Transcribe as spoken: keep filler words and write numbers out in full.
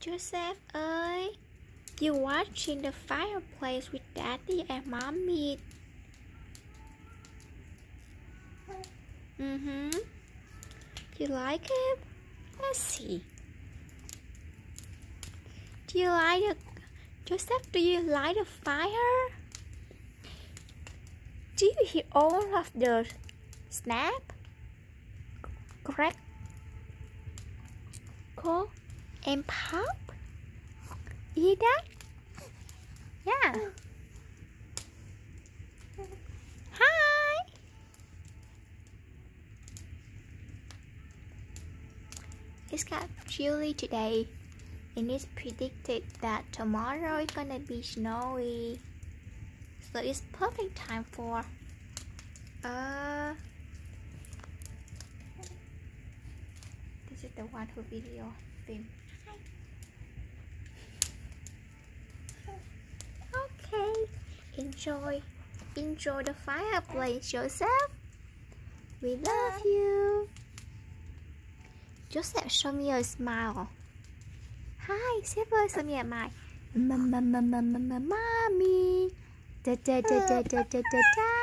Joseph ơi, you watching the fireplace with Daddy and Mommy. Mm-hmm. You like it? Let's see. Do you like the Joseph? Do you like the fire? Do you hear all of the snap, crack, crackle, and pop? Hear that? Yeah. Hi. It's got chilly today, and it's predicted that tomorrow it's gonna be snowy. So it's perfect time for uh this is the one who video film. Okay, enjoy enjoy the fireplace, Joseph. We love you. Joseph, show me a smile. Hi, Silver, show me a smile. Mommy. Da da da da da da da da.